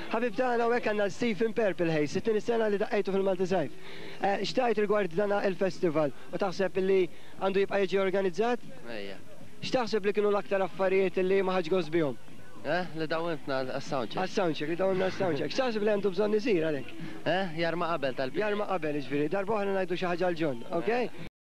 Ħabib tagħna hawnhekk għandna Stephen Purple Haze, it-tieni sena li daqqejtu fil-Malta Sajf. X'tajt rigward dan il-festival u taħseb li għandu jibqa' jiġi organizzat? Ejja. X'taħseb li kienu l-aktar affarijiet li ma ħaġgos bihom? Li dawentna għas-soundcheck. Għas-soundcheck, li dawentna għas-soundcheck. X'taħseb li għandu bżonn isir għalhekk? Jarma qabel tal-bira. Jarma qabel, ġifieri, darba oħra ngħidu xi ħaġa l-ġon, okej?